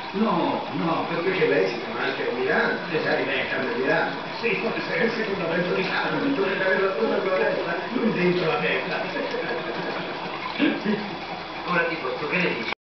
No, no, Perché lei si chiama anche Almirante, sai, lei è Carlo Almirante. sì, forse è il secondo avvento di Carlo. Dovrebbe avere la cosa con la testa, non dentro la testa. Ora ti posso, che ne dici?